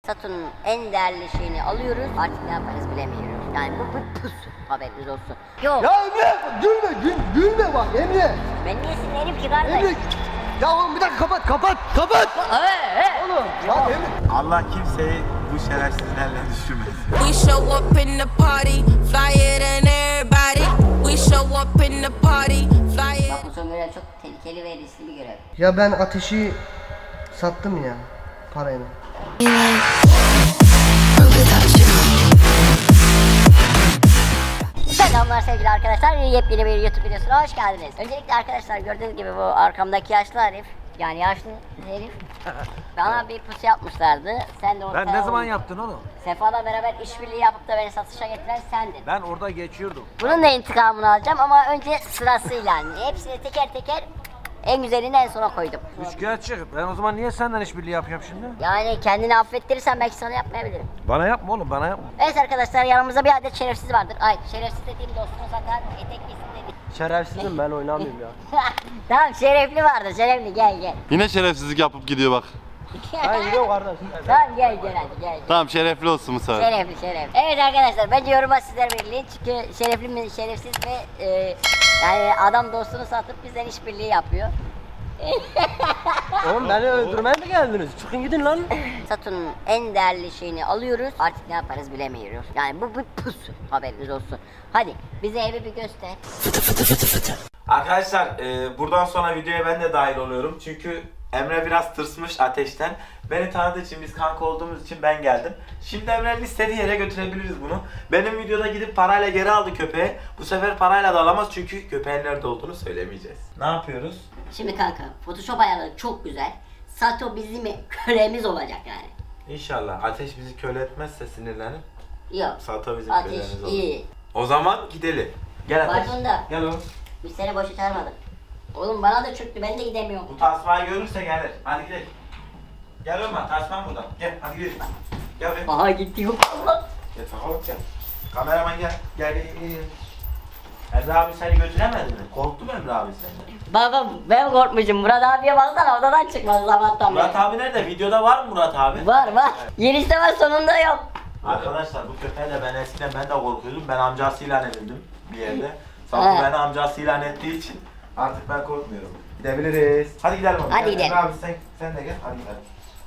Sato'nun en değerli şeyini alıyoruz. Artık ne yaparız bilemiyoruz. Yani bu pus. Haberiniz olsun. Yok. Ya Emre gülme gülme bak Emre. Ben niye sinirlerim ki kardeş? Emre. Ya oğlum bir dakika kapat. Oğlum ya Emre. Allah kimseyi bu şerefsizlerle düşürmesin. We show up in the party, flyer than everybody. We show up in the party, flyer. Bak bu son görev çok tehlikeli ve riskli bir görev. Ya ben ateşi sattım ya parayla. Selamlar sevgili arkadaşlar, yepyeni bir YouTube videosuna hoş geldiniz. Öncelikle arkadaşlar gördüğünüz gibi bu arkamdaki yaşlı herif, yani yaşlı herif bana bir pusu yapmışlardı. Sen de ortaya Ben ne zaman yaptın onu? Sefa'la beraber işbirliği yapıp da beni satışa getiren sendin. Ben orada geçiyordum. Bunun da intikamını alacağım ama önce sırasıyla hepsini teker teker en güzelini en sona koydum. Üçkağıtçı. Ben o zaman niye senden işbirliği yapıyorum şimdi? Yani kendini affettirirsen belki sana yapmayabilirim. Bana yapma oğlum, bana yapma. Evet arkadaşlar, yanımızda bir adet şerefsiz vardır. Ay, şerefsiz dediğim dostunu zaten etek giysin dedi. Şerefsizim ben oynamayayım ya. Tamam, şerefli vardır, şerefli, gel. Yine şerefsizlik yapıp gidiyor bak. Ben gidiyorum kardeşim. Tamam gel hadi gel. Tamam şerefli olsun bu sefer. Şerefli. Evet arkadaşlar, bence yoruma sizler belirleyin çünkü şerefli mi şerefsiz ve yani adam dostunu satıp bizden işbirliği yapıyor. Oğlum beni öldürmeye mi geldiniz? Çıkın gidin lan. Sato'nun en değerli şeyini alıyoruz. Artık ne yaparız bilemiyoruz. Yani bu pus. Haberiniz olsun. Hadi bize evi bir göster. Arkadaşlar buradan sonra videoya ben de dahil oluyorum. Çünkü Emre biraz tırsmış ateşten. Beni tanıdığı için, biz kanka olduğumuz için ben geldim. Şimdi Emre'nin istediği yere götürebiliriz bunu. Benim videoda gidip parayla geri aldı köpeği. Bu sefer parayla da alamaz çünkü köpeğin nerede olduğunu söylemeyeceğiz. Ne yapıyoruz? Şimdi kanka, Photoshop ayarları çok güzel. Sato bizim kölemiz olacak yani. İnşallah ateş bizi köle etmezse sinirlenip Yok. Sato bizim Ateş kölemiz olur. iyi. O zaman gidelim. Gel ateş. Pardon da. Gel oğlum. Biz seni boşa çağırmadık. Oğlum bana da çöktü, ben de gidemiyorum. Bu tasmayı görürse gelir. Hadi gidelim. Gel oğlum, tasman burada. Gel hadi gidelim. Gel buraya. Aha gitti yok. Gel bakalım gel. Kameraman gel. Gel. Emre abi seni götüremedi mi? Korktu mu Emre abi senden? Baba ben korkmuşum. Murat abiye baksana, odadan çıkmaz sabahtan beri. Murat abi nerede? Videoda var mı Murat abi? Var. Girişte var, sonunda yok. Arkadaşlar bu köpeğe ben eskiden de korkuyordum. Ben amcası ilan edildim bir yerde. Safu Evet. beni amcası ilan ettiği için artık ben korkmuyorum. Gidebiliriz. Hadi gidelim oğlum. Hadi Gel, gidelim. Emre abi sen de gel. Hadi gidelim.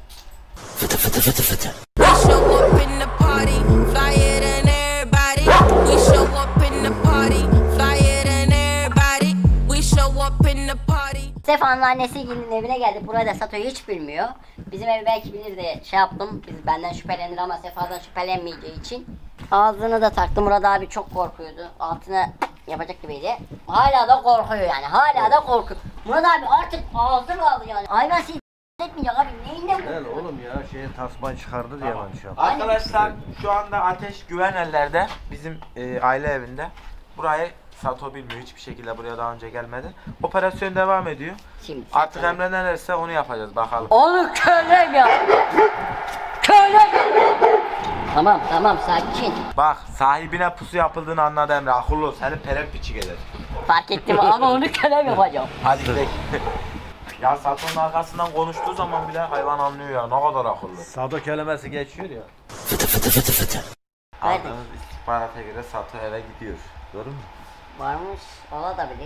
We show up in the party, flyer than everybody. We show up in the party, flyer than everybody. We show up in the party. Sefa'nın annesi gelin evine geldik. Burada Sato'yu hiç bilmiyor. Bizim evi belki bilir de şey yaptım. Biz benden şüphelenir ama Sefa'dan şüphelenmeyeceği için. Ağzını da taktı. Murat abi çok korkuyordu. Altına yapacak gibiydi. Hala da korkuyor yani. Hala da korkuyor. Murat abi artık ağzı kaldı yani. Hayvan seni etmeyecek abi. Neyinden Gel korkuyor? oğlum ya, tasmayı çıkardı diye ben şey yaptım. Arkadaşlar şu anda ateş güven ellerde. Bizim aile evinde. Burayı Sato bilmiyor. Hiçbir şekilde buraya daha önce gelmedi. Operasyon devam ediyor. Şimdi Artık Emre ne derse onu yapacağız bakalım. onu kölem ya. Kölem. Tamam sakin. Bak sahibine pusu yapıldığını anladı Emre. Akıllı ol. Seni perek piçi gelir. Fark ettim ama onu kölem yapacağım. Hadi gidelim. Ya Sato'nun arkasından konuştuğu zaman bile hayvan anlıyor ya. Ne kadar akıllı. Sado kelimesi geçiyor ya. Aldığımız istihbarata göre Sato eve gidiyor. Doğru mu? Varmış, olabilir.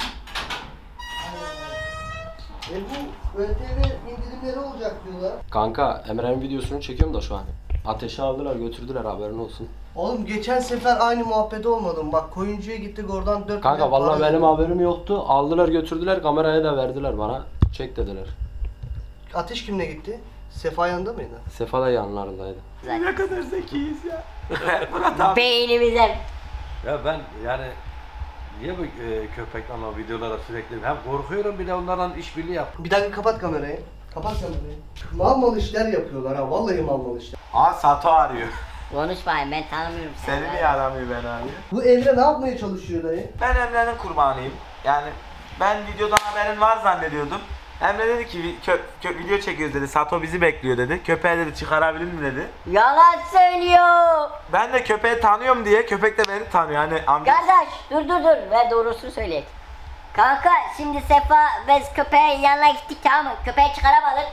Bu ÖTV indirimleri olacak diyorlar. Kanka Emre'nin videosunu çekiyorum da şu an. Ateşe aldılar götürdüler, haberin olsun. Oğlum geçen sefer aynı muhabbet olmadı mı? Bak koyuncuya gittik oradan 4 Kanka milyon vallahi para benim ödedik. haberim yoktu. Aldılar götürdüler, kameraya da verdiler bana. Çek dediler. Ateş kimle gitti? Sefa yanında mıydı? Sefa da yanlarındaydı. Ne kadar zekiyiz ya. Murat abi. Beynimizden. Ya ben yani niye bu köpeklerle videolara sürekli hem korkuyorum, bir de onlardan işbirliği yap. Bir dakika kapat kamerayı. Kapat kamerayı. Mal işler yapıyorlar ha. Vallahi mal işler. Aa Sato arıyor. Konuşmayın, ben tanımıyorum seni. Seni niye aramıyor beni abi? Bu Emre ne yapmaya çalışıyor dayı? Ben Emre'nin kurbanıyım. Yani ben videodan haberin var zannediyordum. Emre dedi ki video çekiyoruz dedi. Sato bizi bekliyor dedi. Köpeği dedi çıkarabilir mi dedi. Yalan söylüyor. Ben de köpeği tanıyorum diye, köpek de beni tanıyor. Hani amca... Kardeş dur ve doğrusunu söyle. Kanka şimdi Sefa ve köpeğin yanına gittik, tamam mı? Köpeği çıkaramadık.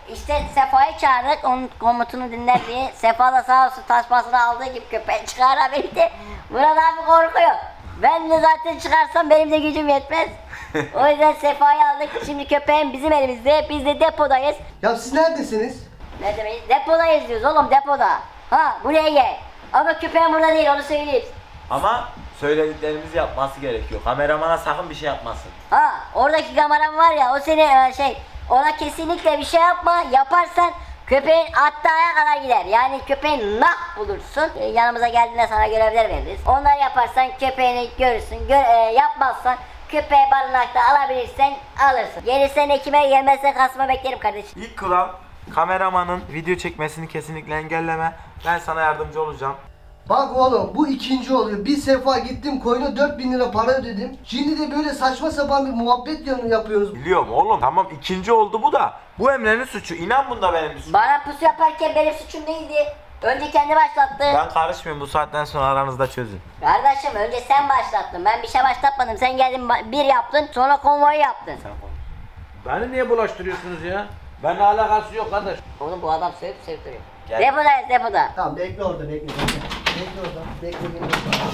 İşte Sefa'yı çağırdık, onun komutunu dinler diye. Sefa da sağ olsun tasmasını aldığı gibi köpeği çıkarabildi. Murat abi korkuyor. Ben de zaten çıkarsam benim de gücüm yetmez. O yüzden Sefa'yı aldık. Şimdi köpeğin bizim elimizde. Biz de depodayız. Ya siz neredesiniz? Ne demek? Depodayız diyoruz oğlum, depoda. Ha buraya gel. Ama köpeğin burada değil, onu söyleyeyim. Ama söylediklerimizi yapması gerekiyor. Kameramana sakın bir şey yapmasın. Ha oradaki kameram var ya, o seni ona kesinlikle bir şey yapma. Yaparsan köpeğin hattaya kadar gider. Yani köpeğin nah bulursun. Yanımıza geldiğinde sana görevler veririz. Onları yaparsan köpeğini görürsün. Yapmazsan köpeği barınakta alabilirsen alırsın. Gelirsen ekime, gelmezse kasma beklerim kardeşim. İlk kural kameramanın video çekmesini kesinlikle engelleme. Ben sana yardımcı olacağım. Bak oğlum bu ikinci oluyor. Bir sefa gittim koyuna 4000 lira para ödedim. Şimdi de böyle saçma sapan bir muhabbet yapıyoruz. Biliyorum oğlum, tamam ikinci oldu bu da. Bu Emre'nin suçu. İnan bunda benim suçum. Bana pusu yaparken benim suçum değildi. Önce kendi başlattı. Ben karışmıyorum, bu saatten sonra aranızda çözün. Kardeşim önce sen başlattın. Ben bir şey başlatmadım. Sen geldin bir yaptın, sonra konvoyu yaptın. Beni niye bulaştırıyorsunuz ya? Benimle alakası yok kardeş. Oğlum bu adam sövüp duruyor. Gel. Depodayız, depoda. Tamam bekle orada bekle. Bekle orada. Bekle gel.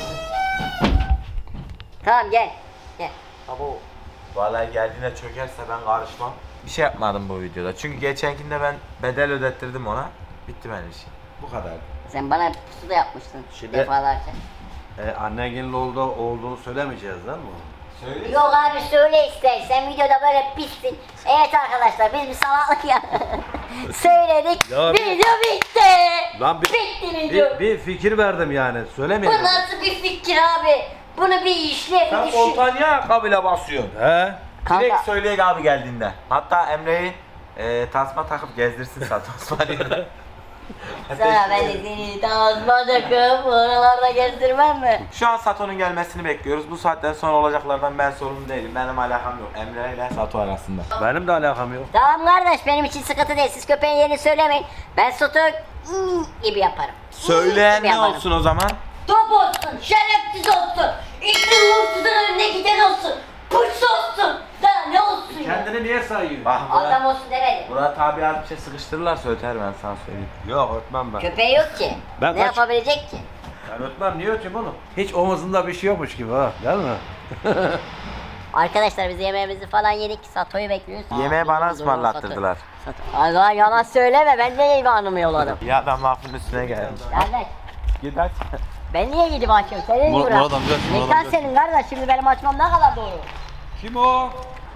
Tamam gel. Gel. Abo. Vallahi geldiğinde çökerse ben karışmam. Bir şey yapmadım bu videoda. Çünkü geçenkinde ben bedel ödettirdim ona. Bitti benim işim. Bu kadar. Sen bana pusu da yapmıştın Şimdi- defalarca. Annen gelin olduğunu söylemeyeceğiz değil mi? Söyle. Yok abi söyle istersen, videoda böyle pissin. Evet arkadaşlar biz bir salaklık ya. Söyledik, Ya video bitti. Lan Bitti video. bir fikir verdim yani. Bu Söylemeyeceğim. nasıl bir fikir abi? Bunu bir işle, bir Sen düşün. koltuğa niye ayakkabıyla basıyorsun? He? Kanka. Direkt söyleyek abi geldiğinde. Hatta Emre'yi tasma takıp gezdirsin zaten Osmanlı'yı. Sana ben de seni tasma takıp oralarda gezdirmem mi? Şu an Sato'nun gelmesini bekliyoruz. Bu saatten sonra olacaklardan ben sorumlu değilim. Benim alakam yok. Emre ile Sato arasında. Benim de alakam yok. Tamam kardeş, benim için sıkıntı değil. Siz köpeğin yerini söylemeyin. Ben sotu gibi yaparım. Söyleyen Gibi ne yaparım. olsun o zaman? Top olsun, şerefsiz olsun, İklim Mursuz'un önüne giden olsun, pırs olsun, daha ne olsun ya? Kendini niye sayıyorsun? Bak Adam olsun demedim. Murat abi az bir şey sıkıştırırlarsa öter, ben sana söyleyeyim. Yok ötmem ben. Köpeği yok ki. Ben Ne kaç- yapabilecek ki? Ben ötmem, niye öteyim oğlum? Hiç omuzunda bir şey yokmuş gibi ha, değil mi? Arkadaşlar biz yemeğimizi falan yedik, Sato'yu bekliyoruz. Yemeği bana Dur, ısmarlattırdılar. Sato. Ay lan yalan söyleme, ben de imanımı yolladım. Ya adam lafın üstüne gelmiş. Kardeş, Git aç. ben niye gidip açıyorum? Senin Murat Murat amca, Murat Mekan amca. senin kardeş, şimdi benim açmam ne kadar doğru? Kim o?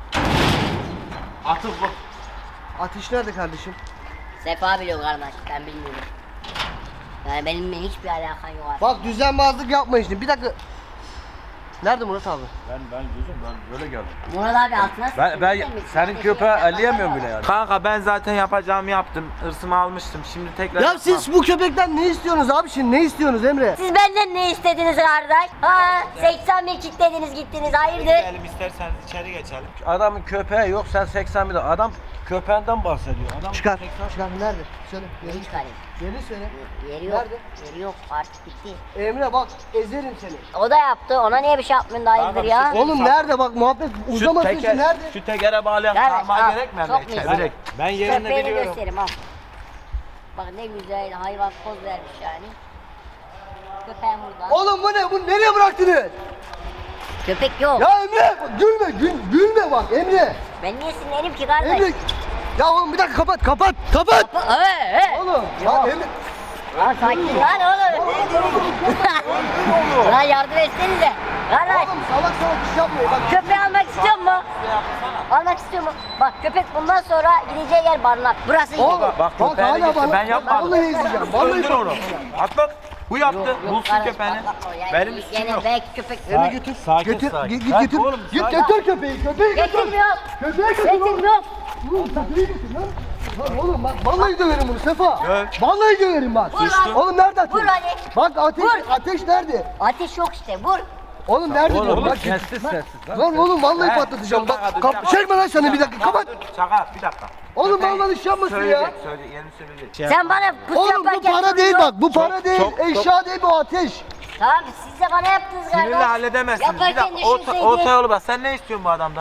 Atıf bu. Ateş nerede kardeşim? Sefa biliyor kardeş, ben bilmiyorum. Yani benimle hiçbir alakan yok artık. Bak düzenbazlık yapmayın şimdi. Bir dakika. Nerede Murat abi? Ben gözüm ben böyle geldim. Murat abi altına Ben senin köpeği elleyemiyorum bile yani. Kanka ben zaten yapacağımı yaptım. Hırsımı almıştım. Şimdi tekrar Ya yapmam. siz bu köpekten ne istiyorsunuz abi şimdi? Ne istiyorsunuz Emre? Siz benden ne istediniz kardeş? Ha 81 kilitlediniz gittiniz, hayırdır? Gidelim, isterseniz içeri geçelim. Adamın köpeği yok, sen 80 bin. Adam köpeğinden bahsediyor. Adam Çıkar. Çıkar. Nerede? Söyle. Neyi Yeri, çıkarayım? yeri söyle. Yeri yok. Nerede? Yeri yok, artık bitti. Emre bak ezerim seni. O da yaptı, ona niye bir şey yapmıyorsun da hayırdır Kanka, ya? Oğlum nerede bak muhabbet uzamasın için nerede? Şu tekere bağlayan Nerede? parmağı Al, gerekmiyor çok mu? güzel. İçeri direkt. Ben yerini Köpeğini biliyorum. göstereyim al. Bak ne güzel hayvan poz vermiş yani. Köpeğim burada. Oğlum bu ne? Bu nereye bıraktınız? Köpek yok. Ya Emre bak, gülme bak Emre. Ben niye sinirlerim ki kardeş? Emre. Ya oğlum bir dakika kapat. Oğlum Yok. ya Emre. Lan sakin lan oğlum. Lan yardım etsenize. Kardeş Oğlum salak iş yapmayın bak. köpeği almak istiyor mu? Almak istiyor mu? Bak köpek bundan sonra gideceği yer barınak. Burası Oğlum iyi. Bak köpeğe hala gitsin, bana- ben yapmadım. Vallahi izleyeceğim. Vallahi Öldür onu. Atlat. Bu yaptı. Bulsun kardeş, köpeğini. patlatma o yani. Benim suçum Gene yok. belki köpek. Emre götür. Sakin, Getir. sakin. Git Sakin getir. oğlum, Git sakin. getir köpeği. Köpeği götür. Getirmiyorum. Köpeği götür. oğlum. Getirmiyorum. Oğlum köpeği götür lan. Lan oğlum bak vallahi döverim bunu Sefa. Döv. Vallahi döverim bak. Vur lan. Oğlum nerede ateş? Vur hadi. Bak ateş, Vur. ateş nerede? Ateş yok işte vur. Oğlum nerede diyorum Oğlum bak. sessiz. Lan oğlum vallahi He, patlatacağım. dur, Bak dur, bir dakika. çekme lan sana bir dakika kapat. Dur, şaka bir dakika. Oğlum Köpeği vallahi iş yapmasın ya. Söyleyecek, yerini söyleyecek. Sen bana pus Oğlum bu yaparken para değil soruyor. bak. Bu para değil. çok- Eşya değil bu ateş. Tamam siz de bana yaptınız galiba. Sinirle halledemezsin. Bir Yaparken dakika orta düşünseydin. yolu bak. Sen ne istiyorsun bu adamdan?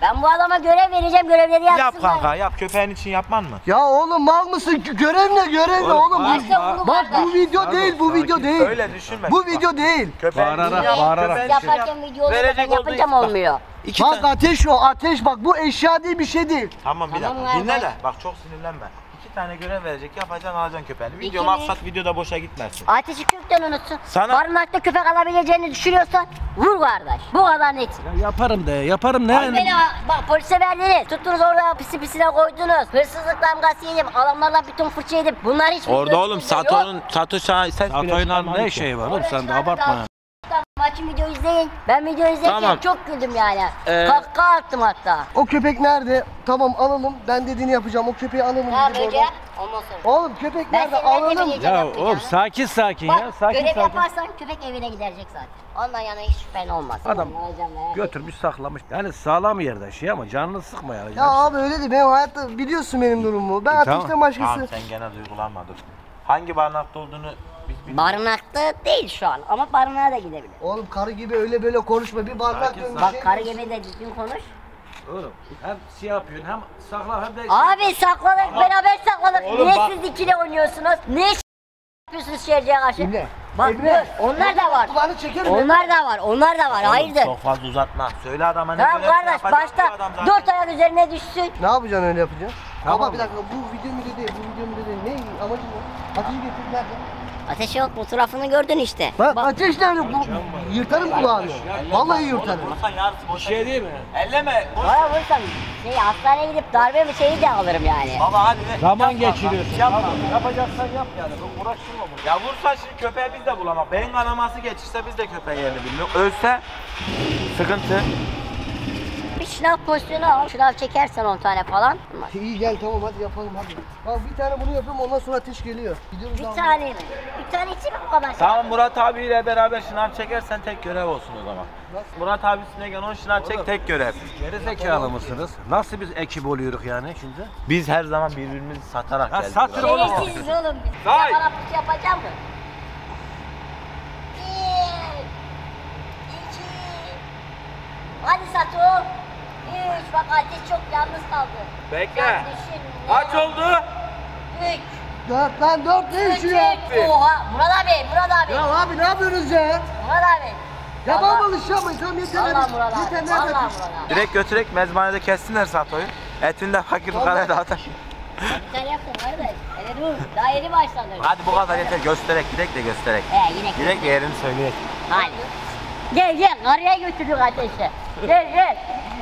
Ben bu adama görev vereceğim, görevleri yapsın. Yap kanka yap, köpeğin için yapman mı? Ya oğlum mal mısın? Görev ne oğlum? Başka bunu Bak kardeş. bu video değil, bu video değil. Öyle düşünme. Bu video değil. Köpeğin Bağırarak. Yaparken video oluyor, Verecek ben yapınca mı olduğu- olmuyor? İki Bak tane. ateş o, ateş bak bu eşya değil bir şey değil. Tamam bir Tamam dakika. Dinle kardeş. de. Bak çok sinirlenme. 2 tane görev verecek, yapacaksın, alacaksın köpeğini. Video İki mi? maksat videoda boşa gitmesin. Ateşi kökten unutsun. Sana- Barınakta köpek alabileceğini düşünüyorsan vur kardeş. Bu kadar net. Yaparım de, yaparım ne? Beni bak polise verdiniz. Tuttunuz orada pisi pisine koydunuz. Hırsızlık damgası yedim. Adamlardan bütün fırça yedim. Bunlar hiç Orada oğlum Sato ses bile Satoyla çıkarmadı ne ki. şey var oğlum sen de abartma. Maçın video izleyin. Ben video izlerken Tamam. çok güldüm yani. Kahkaha attım hatta. O köpek nerede? Tamam alalım. Ben dediğini yapacağım. O köpeği alalım. Tamam bizim önce oradan. ondan sonra. Oğlum köpek Ben nerede? seninle Alalım. demeyeceğim Ya yapmayacağını. oğlum sakin Bak ya, sakin görev sakin. yaparsan köpek evine gidecek zaten. Ondan yana hiç şüphen olmaz. Adam Ne olacağım merak etme. götürmüş saklamış. Yani sağlam yerde şey ama canını sıkma yani. Ya abi öyle değil. Benim hayatta biliyorsun benim durumumu. Ben Tamam. ateşten başkası. Tamam sen gene duygulanma dur. Hangi barınakta olduğunu biz Barınakta değil şu an ama barınağa da gidebilir. Oğlum karı gibi öyle böyle konuşma. Bir bardak Sakin, dön. bir Bak şey karı diyorsun. gibi de düzgün konuş. Oğlum hem şey yapıyorsun hem sakla hem de... Abi sakladık, beraber sakladık. Oğlum Niye bak- siz ikili oynuyorsunuz? Niye yapıyorsunuz şehirciye karşı? Emre, Bak Emre, dur, onlar da var. Kulağını çekerim. Onlar da var, onlar da var. Hayırdır? Çok fazla uzatma. Söyle adama ne Tamam görevse kardeş, yapacak başta diyor adam zaten. 4 ayak üzerine düşsün. Ne yapacaksın öyle yapacaksın? Tamam Baba mı? bir dakika bu video mu değil, bu video mu değil. Ne amacın ne? Ateşi getir nerede? Ateş yok, fotoğrafını gördün işte. Bak ateş nerede? Bu, yırtarım kulağını. Vallahi yırtarım. Vursan yarısı boşa Şey değil mi? Elleme. Boş. Bana vursan hastaneye gidip darbe mi şeyi de alırım yani. Baba hadi be. Zaman Yapma, geçiriyorsun. Yapma. Yapacaksan yap yani. Uğraştırma bunu. Ya vursa şimdi köpeği biz de bulamak. Beyin kanaması geçirse biz de köpeğin yerini bilmiyoruz. Ölse sıkıntı. Bir şınav pozisyonu al. Şınav çekersen 10 tane falan. İyi gel tamam hadi yapalım hadi. Bak bir tane bunu yapıyorum ondan sonra ateş geliyor. Gidiyoruz Bir abi. tane mi? Bir tane için mi bu kadar? Tamam Murat abiyle beraber şınav çekersen tek görev olsun o zaman. Murat abi üstüne gel 10 şınav çek tek görev. Geri zekalı mısınız? Nasıl biz ekip oluyoruz yani şimdi? Biz her zaman birbirimizi satarak Ya geldik. satır buraya. oğlum. Şerefsiziz oğlum biz. Say. Bana pusu yapacak mı? 1 2 Hadi Satu. 3 bak ateş çok yalnız kaldı. Bekle. Sen düşün. Kaç oldu? 3 4 lan 4 ne işi ya? Oha Murat abi. Ya abi ne yapıyorsunuz ya? Murat abi. Ya Vallahi- baba iş yapmayın tamam yeter Vallahi hadi. Murat abi. Yeter Vallahi nerede? Murat abi. Direkt götürek mezbanede kessinler Sato'yu. Etini de fakir fukaraya dağıtar. Bir tane yaptın kardeş. Evet dur. Daha yeni başladı. Hadi bu kadar yeter göstererek gidek de gösterek. Yine Direkt yerini söyleyek. Hadi. Gel karıya götürdük ateşe. Gel.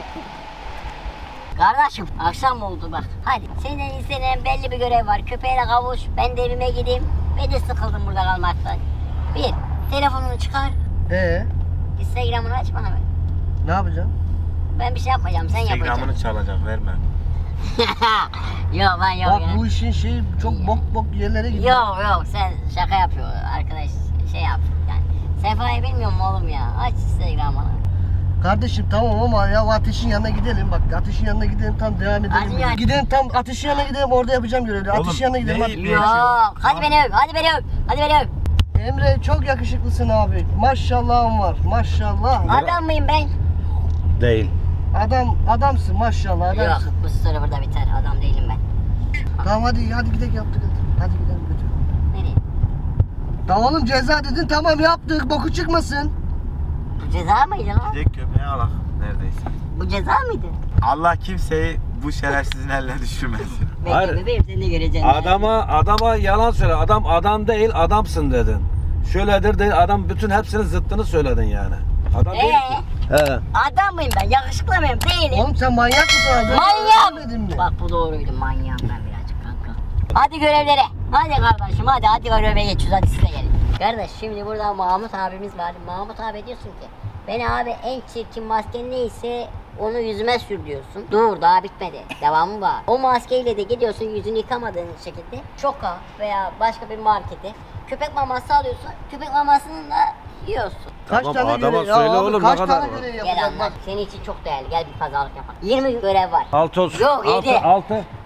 Kardeşim akşam oldu bak. Hadi senden istenen belli bir görev var. Köpeğe kavuş. Ben de evime gideyim. Ben de sıkıldım burada kalmaktan. Bir, telefonunu çıkar. Instagram'ını aç bana ver. Ne yapacağım? Ben bir şey yapmayacağım. Sen yapacaksın. Instagram'ını çalacak verme. Yok ben yok Bak ya. bu işin şeyi çok bok yerlere gidiyor. Yok sen şaka yapıyor arkadaş şey yap yani. Sefa'yı bilmiyor mu oğlum ya? Aç Instagram'ını. Kardeşim tamam ama ya o ateşin yanına gidelim bak ateşin yanına gidelim tam devam edelim. Hadi ya. Gidelim tam ateşin yanına gidelim orada yapacağım görevleri. Oğlum, Ateşin yanına gidelim hadi. neyi- Yok. Hadi beni öp. Hadi beni öp. Emre çok yakışıklısın abi. Maşallahın var. Maşallah. Adam mıyım ben? Değil. Adamsın maşallah Yok adamsın. bu soru burada biter. Adam değilim ben. Tamam hadi gidelim yaptık hadi. Hadi gidelim götür. Nereye? Tamam oğlum ceza dedin tamam yaptık boku çıkmasın. Bu ceza mıydı lan? Gidek köpeği alak neredeyse. Bu ceza mıydı? Allah kimseyi bu şerefsizin eline düşürmesin. Hayır. Bekle bebeğim sen de göreceksin. Adama yalan söyle. Adam değil adamsın dedin. Şöyledir değil adam bütün hepsinin zıttını söyledin yani. Adam değil ki. He. Adam mıyım ben? Yakışıklı mıyım? Değilim. Oğlum sen manyak mısın abi? Manyağım. Demedin mi? Bak bu doğruydu. Manyağım ben birazcık kanka. Hadi görevlere. Hadi kardeşim hadi göreve geçiyoruz. Hadi siz de gelin. Kardeş şimdi burada Mahmut abimiz var. Mahmut abi diyorsun ki ben abi en çirkin masken neyse onu yüzüme sür diyorsun. Dur daha bitmedi. Devamı var. O maskeyle de gidiyorsun yüzünü yıkamadığın şekilde şoka veya başka bir markete köpek maması alıyorsun. Köpek mamasını da yiyorsun. Kaç Tamam, tane adama görev ya söyle abi, oğlum, kaç ne kadar tane var? görev Gel yapacağız anlat. bak. Senin için çok değerli. Gel bir pazarlık yapalım. 20 görev var. 6 olsun. Yok, 7. 6.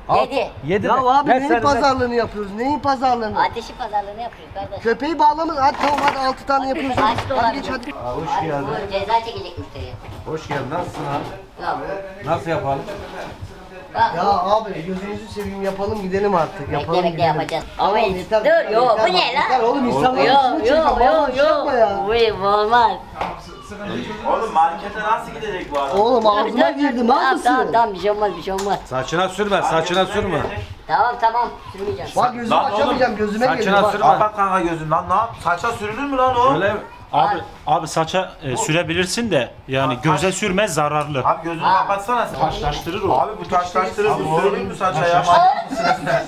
Yedi. Yedi Ya de. abi Ben neyin seni- pazarlığını yapıyoruz? Neyin pazarlığını? Ateşi pazarlığını yapıyoruz kardeş. Köpeği bağlamız. Hadi tamam hadi 6 tane yapıyoruz. Aç da Hadi geç olabilir. hadi. Hoş geldin. Bu ceza çekecek müşteriye. Hoş geldin. Nasılsın abi? Yok. Nasıl yapalım? Bak. Ya abi gözünüzü seveyim yapalım gidelim artık. Yapalım Bekle yapacağız. Ama Tamam, yeter, yeter, dur yo yeter, bu ne yeter lan? oğlum insanların Yo içine çekeceğim. yo Vallahi yo şey yapma ya. yo. Bu olmaz. Oğlum markete nasıl gidecek bu adam? Oğlum ağzıma girdim Tamam haklısın. tamam bir şey olmaz bir şey olmaz. Saçına sürme, saçına sürme. Tamam sürmeyeceğim. Bak gözümü Lan açamayacağım gözüme saçına geliyor bak. sürme. Kapat kanka gözün lan ne yap? Saça sürülür mü lan o? Öyle Abi saça sürebilirsin de yani göze sürme zararlı. Abi gözünü kapatsana sen. Taşlaştırır o. Abi bu taşlaştırır bu sürülür mü saça ya? Manyak mısın sen?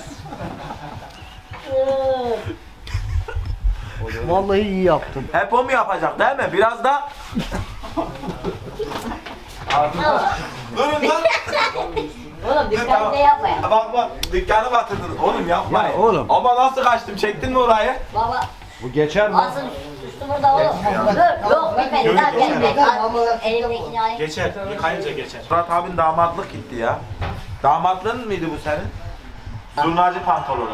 Vallahi iyi yaptın. Hep o mu yapacak değil mi? Biraz da... Durun lan. Oğlum dikkatli yapma ya. Bak dükkanı batırdın. Oğlum yapma. Ya oğlum. Ama nasıl kaçtım? Çektin mi orayı? Baba bu geçer mi? asıl suçlu burada oğlum. Dur yok bitmedi daha gelmedi. Elimdekini alayım. Geçer. Yıkayınca geçer. Murat abin damatlık gitti ya. Damatlığın mıydı bu senin? Zurnacı pantolonu.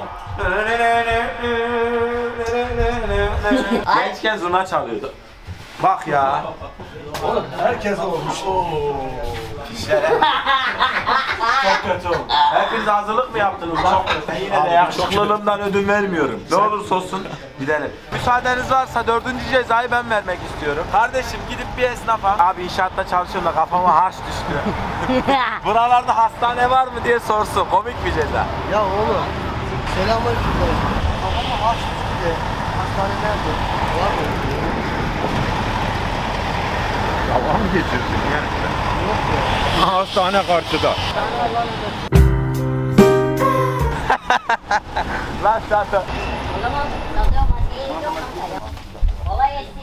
Gençken zurna çalıyordu. Bak ya. Oğlum herkes olmuş. Çok kötü oldu. Hepiniz hazırlık mı yaptınız lan? Ben yine de yakışıklılığımdan ödün vermiyorum. Ne olursa olsun gidelim. Müsaadeniz varsa 4. cezayı ben vermek istiyorum. Kardeşim gidip bir esnafa, abi inşaatta çalışıyorum da kafama harç düştü. Buralarda hastane var mı diye sorsun. Komik bir ceza. Ya oğlum. Selamünaleyküm. Kafama haş düştü de. Hastane nerede? Var mı? Allah'a mı geçiyorsun yani? Hastane karşıda. Lan zaten. O zaman satıyorum maskeyi yok kanka ya. Kolay gelsin.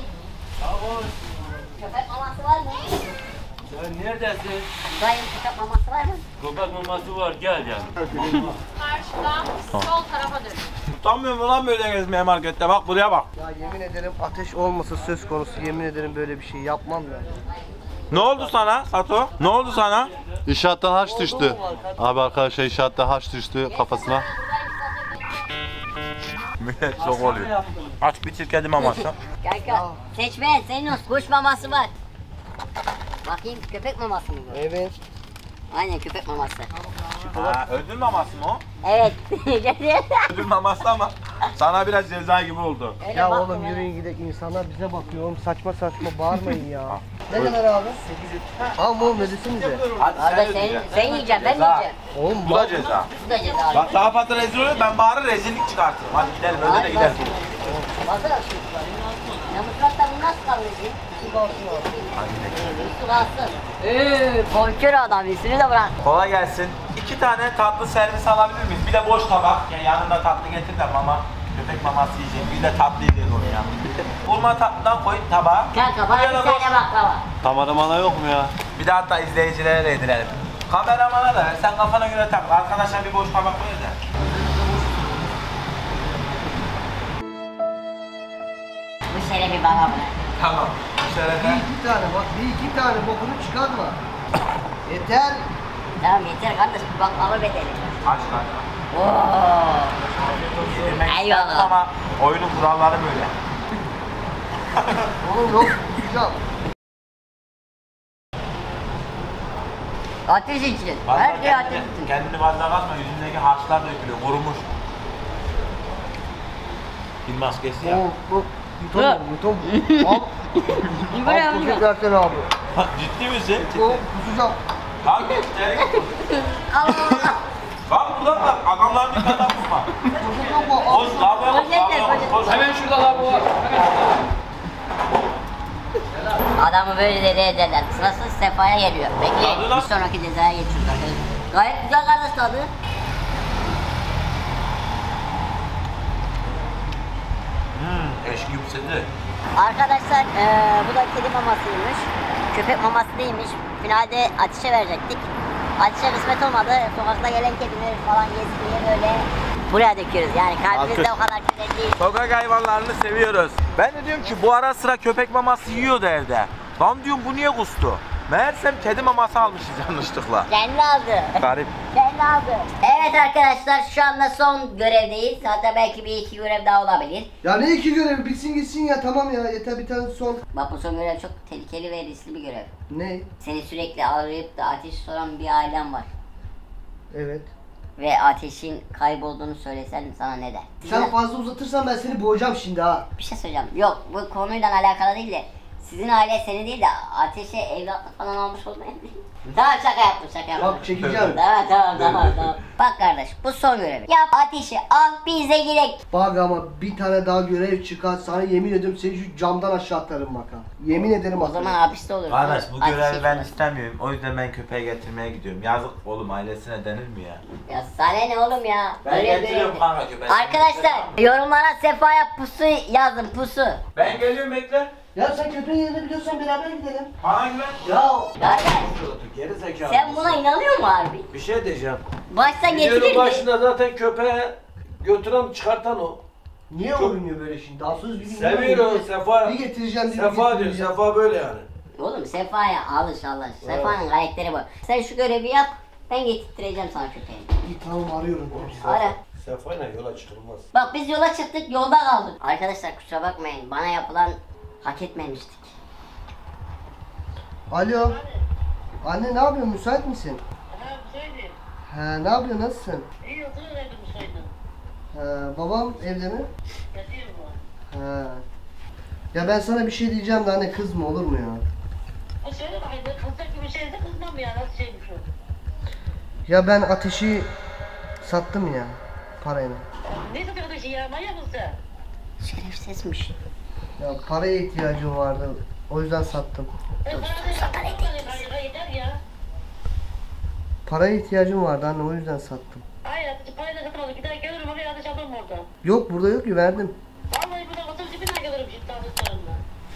Köpek maması var mı? Sen neredesin? Dayım köpek maması var mı? Köpek maması var gel yani. Karşıdan sol tarafa dön. Utanmıyorum lan böyle gezmeye markette. Bak buraya bak. Ya yemin ederim ateş olmasa söz konusu yemin ederim böyle bir şey yapmam ya. Ne oldu sana Sato? Ne oldu sana? İnşaattan haç düştü. Abi arkadaşlar inşaatta haç düştü kafasına. Millet çok oluyor. Aç bitir kedi maması. Kanka seçme senin olsun kuş maması var. Bakayım köpek maması mı bu? Evet. Aynen köpek maması. Ha, ödül maması mı o? Evet. Ödül maması ama sana biraz ceza gibi oldu. Öyle Ya bakma oğlum ya. yürüyün gidelim insanlar bize bakıyor oğlum saçma saçma bağırmayın ya. Ne kadar abi? 8. Al oğlum ödesinize. Hadi Arada sen yiyeceksin ben mi yiyeceğim? Oğlum Bu da ceza. Bu da ceza. Bak daha fazla rezil oluyor ben bari rezillik çıkartırım. Hadi gidelim öyle de gidelim. Baksana şu. Ya mutfakta bunu nasıl kavuracağım? Su kalsın. Bonkör adam üstünü de bırak. Kolay gelsin. 2 tane tatlı servis alabilir miyiz? Bir de boş tabak. Yani yanında tatlı getir de mama. Köpek maması yiyecek. Bir de tatlı yiyeceğiz onu ya. Vurma tatlıdan koy tabağa. Kanka bana bir Yanına boş- tane baklava. Kameramana yok mu ya? Bir de hatta izleyicilere de yedirelim. Kameramana da ver. Sen kafana göre tak. Arkadaşlar bir boş tabak koy da. Bu şerefi bana bırak. Tamam. Şerefe. Bir tane bak bir iki tane bokunu çıkarma. Yeter. Tamam yeter kardeş bir baklava bedeli. Aç kanka. Oo. Yedirmek Eyvallah. istedim ama oyunun kuralları böyle. Oğlum yok tutacağım. Ateş için. Vallahi Her şey ateş için. kendini fazla bakma. Yüzündeki harçlar dökülüyor. Kurumuş. Bir maskesi ya. Oğlum bu. Yutamam yutamam. Al. Buraya Al mı? kucak versene abi. Ciddi misin? Oğlum kusacağım. Lan içeri git. Allah Allah. Bak buradan bak. Adamların dikkat atma. Kusacağım mı? Al. Koş lavaboya koş. Poşetler, Lavaboya koş. poşetler. Hemen şurada lavabo var. Adamı böyle deli ederler. Sırası Sefa'ya geliyor. Bekleyin. Tadı lan. Bir sonraki cezaya geçiyoruz arkadaşlar. Gayet güzel kardeş tadı. Eşki yükseldi. Arkadaşlar bu da kedi mamasıymış. Köpek maması değilmiş. Finalde Ateş'e verecektik. Ateş'e kısmet olmadı. Sokakta gelen kedileri falan gezmeye böyle buraya döküyoruz. Yani kalbimizde o kadar güzel değil. Sokak hayvanlarını seviyoruz. Ben de diyorum ki bu ara sıra köpek maması yiyordu evde. Lan diyorum bu niye kustu? Meğersem kedi maması almışız yanlışlıkla. Kendi aldı. Garip. Kendi aldı. Evet arkadaşlar şu anda son görevdeyiz. Hatta belki bir iki görev daha olabilir. Ya ne iki görev? Bitsin gitsin ya, tamam ya, yeter bir tane son. Bak bu son görev çok tehlikeli ve riskli bir görev. Ne? Seni sürekli arayıp da ateş soran bir ailem var. Evet. Ve ateşin kaybolduğunu söylesen sana ne der? Sen fazla uzatırsan ben seni boğacağım şimdi ha. Bir şey söyleyeceğim. Yok bu konuyla alakalı değil de sizin aile seni değil de ateşe evlatlık falan almış olmayın değil. Tamam şaka yaptım. Bak çekeceğim. Tamam. Bak kardeş bu son görevi. Yap ateşi al bize girek. Bak ama bir tane daha görev çıkar, sana yemin ediyorum seni şu camdan aşağı atarım bak ha. Yemin ederim O atarım. zaman hapiste olur. Kardeş bu Ateş görevi ben yapmaz. istemiyorum. O yüzden ben köpeği getirmeye gidiyorum. Yazık oğlum, ailesine denir mi ya? Ya sana ne oğlum ya? Ben Öyle getiriyorum görev. kanka köpeği. Arkadaşlar yorumlara Sefa'ya pusu yazın pusu. Ben geliyorum, bekle. Ya sen köpeğin yerini biliyorsan beraber gidelim. Bana güven. Ya Kardeş Geri zekalı. sen buna inanıyor musun harbi? Bir şey diyeceğim. Başta Videonun getirirdi. başında zaten köpeğe götüren çıkartan o. niye oynuyor böyle şimdi? Dansöz bir gün. Seviyorum Sefa. Bir getireceğim diye. Sefa diyor. Sefa böyle yani. Oğlum Sefa'ya alış Allah. Sefa'nın karakteri bu. Sen şu görevi yap. Ben getirttireceğim sana köpeği. İyi tamam arıyorum. Ara. Sefa'yla yola çıkılmaz. Bak biz yola çıktık yolda kaldık. Arkadaşlar kusura bakmayın. Bana yapılan hak etmemiştik. Alo. Anne ne yapıyorsun? Müsait misin? He ne yapıyorsun? Nasılsın? İyi oturuverdim müsaitim. Babam evde mi? Yatıyor mu? He. Ya ben sana bir şey diyeceğim de anne kızma olur mu ya? Söyle bakayım, kızacak gibi şeyse kızmam ya, nasıl şeymiş o? Ya ben ateşi sattım ya parayla. Ne satıyor da şey ya, manyak mısın sen? Şerefsizmiş. Ya paraya ihtiyacım vardı. O yüzden sattım. Yeter ya. Paraya ihtiyacım vardı anne, o yüzden sattım. Hayır, parayı da satamadım. Gider gelirim oraya, ateş alırım orada. Yok burada yok ki, verdim. Vallahi burada otobüsü bir daha gelirim şimdi ateşlerimle.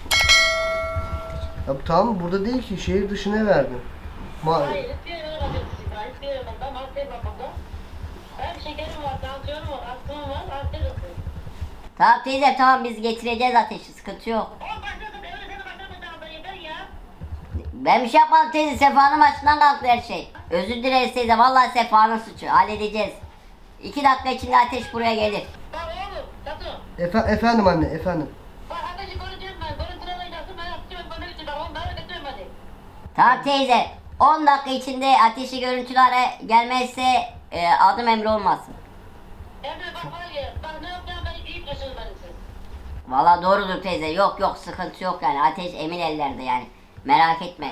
Ya tamam burada değil ki, şehir dışına verdim. Hayır, hiçbir yere veremezsin. Hiçbir yere veremezsin. Ben hastayım bakımda. Hem şekerim var, tansiyonum var, astımım var, hastayım. Tamam teyze tamam biz getireceğiz ateşi sıkıntı yok. Ben bir şey yapmadım teyze, Sefa'nın başından kalktı her şey. Özür dileriz teyze, vallahi Sefa'nın suçu, halledeceğiz. 2 dakika içinde ateş buraya gelir. Bak oğlum, Tatu. Efendim anne, efendim. Bak ateşi göreceğim ben. Görüntülerle gelsin, ben yapacağım. Bana götür, ben onları götürüm hadi. Tamam teyze 10 dakika içinde ateşi görüntülere gelmezse adım Emre olmasın. Emre bak var ya, bak ne yapacağım ben iyi taşırım ben size. Vallahi doğrudur teyze, yok sıkıntı yok yani, ateş emin ellerde yani. Merak etme.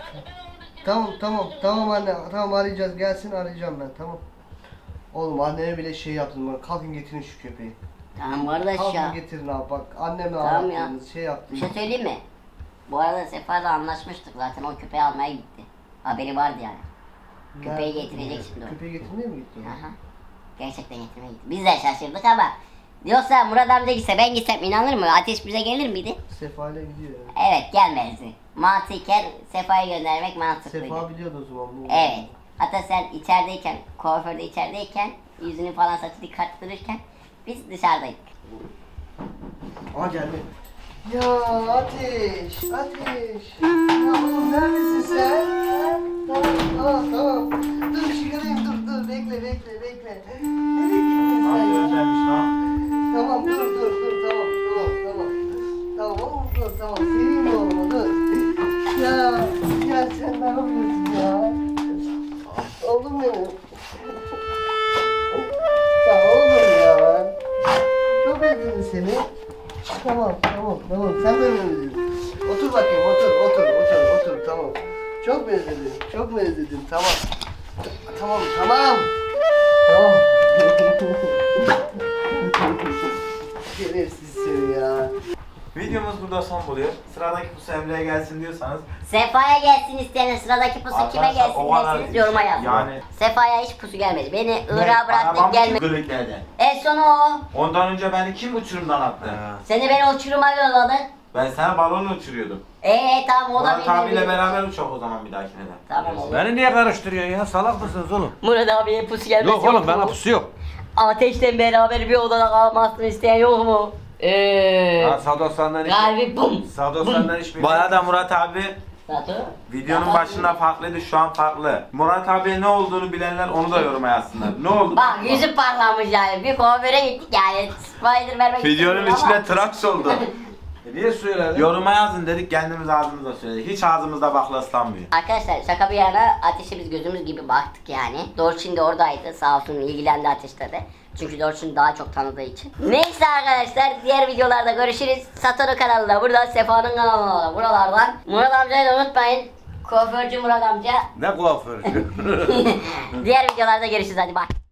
Tamam anne, tamam arayacağız, gelsin arayacağım ben, tamam. Oğlum anneme bile şey yaptım bana, kalkın getirin şu köpeği. Tamam kardeş Kalkın ya. getirin abi, bak annemle Tamam ya. anlattınız, şey Bir yaptınız. şey söyleyeyim mi? Bu arada Sefa'yla anlaşmıştık zaten, o köpeği almaya gitti. Haberi vardı yani. Köpeği getirecek şimdi o. Köpeği getirmeye mi gitti? Aha. Gerçekten getirmeye gitti. Biz de şaşırdık ama. Yoksa Murat amca gitse ben gitsem inanır mı? Ateş bize gelir miydi? Sefa ile gidiyor yani. Evet gelmezdi. Mantıken Sefa'yı göndermek mantıklıydı. Sefa biliyordu o zaman bu. Evet. Hatta sen içerideyken, kuaförde içerideyken, yüzünü falan saçını kattırırken biz dışarıdaydık. Aa geldi. Ya Ateş. Ya oğlum neredesin sen? Tamam. Dur çıkarayım, dur bekle. Nereye gittin sen ya? Tamam dur tamam oğlum dur tamam. Seveyim oğlumu dur. Ya sen ne yapıyorsun ya? Oğlum benim. Ya oğlum ya. Çok özledim seni. Tamam. Sen de mi özledin? Otur bakayım, otur. Tamam. Çok mu özledin? Tamam. Şerefsiz seni ya. Videomuz burada son buluyor. Sıradaki pusu Emre'ye gelsin diyorsanız. Sefa'ya gelsin isteyen, sıradaki pusu kime Arkadaşlar, gelsin o kadar derseniz yoruma şey, yazın. yani- Sefa'ya hiç pusu gelmedi. Beni Irak'a bıraktın gelmedi. Gölüklerden. En sonu o. Ondan önce beni kim uçurumdan attı? Seni beni uçuruma yolladı. Ben sana balonla uçuruyordum. Tamam o da Murat abiyle benim. beraber uçak o zaman bir dahakine de. Tamam oğlum. Beni niye karıştırıyorsun ya? Salak mısınız oğlum? Murat abiye pusu gelmesi Yok oğlum mu? bana pusu yok. Ateşle beraber bir odada kalmasını isteyen yok mu? Ha Sados senden hiç... Kalbi bum. Sados senden hiç Bu arada Murat abi Zaten. Videonun başında farklıydı, şu an farklı. Murat abiye ne olduğunu bilenler onu da yoruma yazsınlar. Ne oldu? Bak yüzü parlamış yani. Bir kuaföre gittik yani. Spider vermek Videonun istedim ama- içine tıraş oldu. Niye söyledin? Yoruma yazın dedik, kendimiz ağzımızla söyledik. Hiç ağzımızda bakla ıslanmıyor. Arkadaşlar şaka bir yana Ateş'e biz gözümüz gibi baktık yani. Dorçin de oradaydı, sağ olsun ilgilendi Ateş'te de. Çünkü Dorçin'i daha çok tanıdığı için. Neyse arkadaşlar, diğer videolarda görüşürüz. Satoru kanalında, burada Sefa'nın kanalında, buralardan. Murat amcayı da unutmayın. Kuaförcü Murat amca. Ne kuaförcü? Diğer videolarda görüşürüz, hadi bye.